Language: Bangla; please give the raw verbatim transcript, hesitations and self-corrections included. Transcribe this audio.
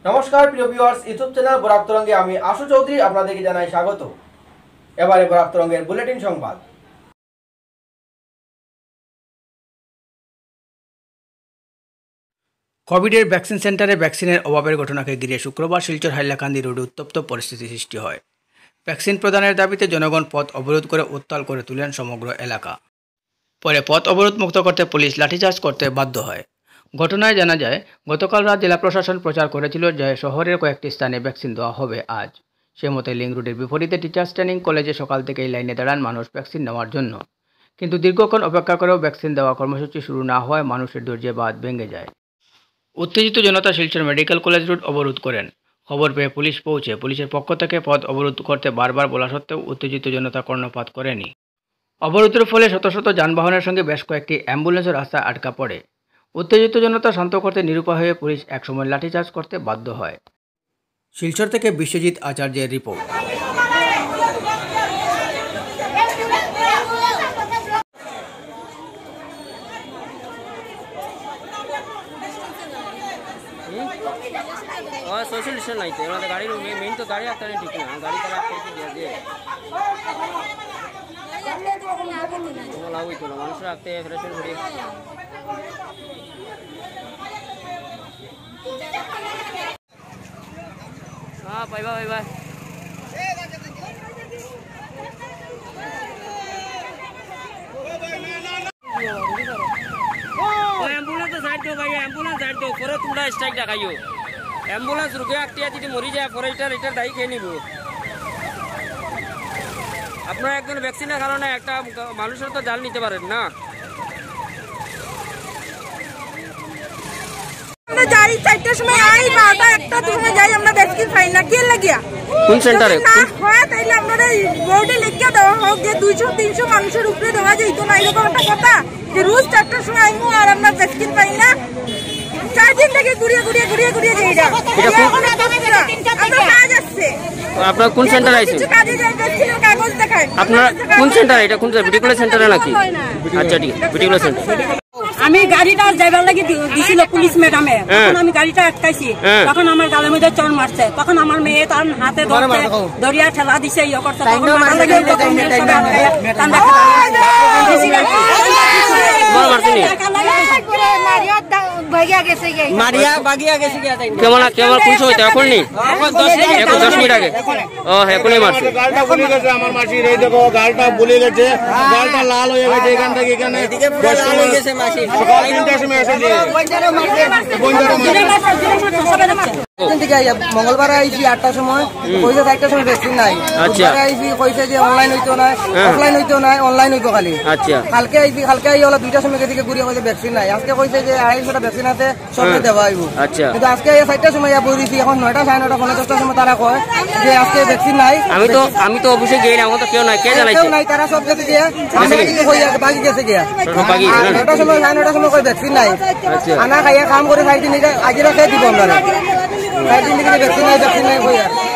नमस्कार प्रिय ভিউয়ার্স ইউটিউব চ্যানেল বরাক তরঙ্গে আমি আশু চৌধুরী আপনাদেরকে জানাই স্বাগত। এবারে বরাক তরঙ্গের বুলেটিন সংবাদ। কোভিডের ভ্যাকসিন সেন্টারে ভ্যাকসিনের অভাবের ঘটনাকে ঘিরে শুক্রবার শিলচর হাইলাকান্দি রোডে উত্তপ্ত পরিস্থিতি সৃষ্টি হয়। ভ্যাকসিন প্রদানের দাবিতে জনগণ পথ অবরোধ করে উত্তাল করে তুলেন সমগ্র এলাকা। পরে পথ অবরোধ মুক্ত করতে পুলিশ লাঠিচার্জ করতে বাধ্য হয়। ঘটনায় জানা যায়, গতকাল রাত জেলা প্রশাসন প্রচার করেছিল যে শহরের কয়েকটি স্থানে ভ্যাকসিন দেওয়া হবে আজ। সে মতে লিঙ্ক রোডের বিপরীতে টিচার্স ট্রেনিং কলেজে সকাল থেকেই লাইনে দাঁড়ান মানুষ ভ্যাকসিন নেওয়ার জন্য, কিন্তু দীর্ঘক্ষণ অপেক্ষা করেও ভ্যাকসিন দেওয়া কর্মসূচি শুরু না হওয়ায় মানুষের ধৈর্যে বাঁধ ভেঙে যায়। উত্তেজিত জনতা শিলচর মেডিকেল কলেজ রোড অবরোধ করেন। খবর পেয়ে পুলিশ পৌঁছে পুলিশের পক্ষ থেকে পথ অবরোধ করতে বারবার বলা সত্ত্বেও উত্তেজিত জনতা কর্ণপাত করেনি। অবরোধের ফলে শত শত যানবাহনের সঙ্গে বেশ কয়েকটি অ্যাম্বুলেন্সের রাস্তায় আটকা পড়ে। উত্তেজিত জনতা শান্ত করতে নিরুপায় হয়ে পুলিশ একসময় লাঠিচার্জ করতে বাধ্য হয়। শিলচর থেকে বিশ্বজিৎ আচার্যের রিপোর্ট। सोशल डिस्टेंस नहीं थे गाड़ी मेन तो गाड़ी आता नहीं ठीक ना गाड़ी का लागू तो ना मनुष्य आते हैं फ्रेश घड़ी हाँ बाय बाय बाय एम्बुलेंस तो साइड दो भाई एम्बुलेंस साइड दो फरो तुमरा स्ट्राइक देखाइयो एम्बुलेंस रुके आटिया যদি মরি যায় পরে এটা এটা দায়ী খেয়ে নিব। আপনারা একজন ভ্যাকসিনের কারণে একটা মানুষের তো জাল নিতে পারেন না। আমরা যাই চারটার সময় আই বারোটা একটা সময় যাই আমরা ভ্যাকসিন পাই না কে লাগিয়া কোন সেন্টারে হয় তাইলে আপনারা বোর্ডে লিখে দেওয়া হোক যে দুইশো তিনশো মানুষের উপরে দেওয়া যাইতো না, এরকম একটা কথা যে রোজ চারটার সময় আইমু আর আমরা ভ্যাকসিন পাই না। চার দিন থেকে ঘুরিয়ে ঘুরিয়ে ঘুরিয়ে ঘুরিয়ে যাইরা কাজ আসছে। আপনার কোন সেন্টার আইছেন? কাগজ দেখায়। আপনার কোন সেন্টার? এটা কোন ভিটিকুলার সেন্টারে নাকি? আচ্ছা ঠিক ভিটিকুলার সেন্টার। আমি গাড়িটা যাইবার লাগি দিছিল পুলিশ ম্যাডামে, তখন আমি গাড়িটা আটকাইছি, তখন আমার গালের মধ্যে চড় মারছে, তখন আমার মেয়ে তার হাতে ধরছে দরিয়া ঠেলা দিছে ইয়ে করছে, তখন মাথা লাগে কেমন কেমন কোন সময় এখন নেই এখন দশ মিনিট আগে ও এখনই মারছে গালটা বলে গেছে আমার মাসির এই দেখো গালটা বলে গেছে গালটা লাল হয়ে গেছে এখান থেকে এখানে দশ হয়ে গেছে মাসি সকাল তিনটার সময় এসেছে মঙ্গলবার আইছি আটটার সময় কইছে চারটার সময় ভ্যাকসিন নাই। আচ্ছা আইছি কইছে যে অনলাইন হইতো না অফলাইন হইতো না অনলাইন হইতো খালি। আচ্ছা কালকে আইছি কালকে আই হলো দুইটার সময় থেকে ঘুরিয়ে কইছে ভ্যাকসিন নাই। আজকে কইছে যে আড়াইশোটা ভ্যাকসিন আছে সবকে দেওয়া হইব। আচ্ছা কিন্তু আজকে চারটার সময় বইছি এখন নয়টা সাড়ে নয়টা পনেরো দশটার সময় তারা কয় যে আজকে ভ্যাকসিন নাই। আমি তো আমি তো অফিসে গিয়ে আমার তো কেউ নাই কে জানাইছে নাই তারা সব গেছে গিয়া বাকি গেছে গিয়া নয়টার সময় সাড়ে নয়টার সময় কই ভ্যাকসিন নাই। আনা খাইয়া কাম করে চার দিন আগে রাখে দিব আমরা চার দিন থেকে ভ্যাকসিন নাই ভ্যাকসিন নাই কই আর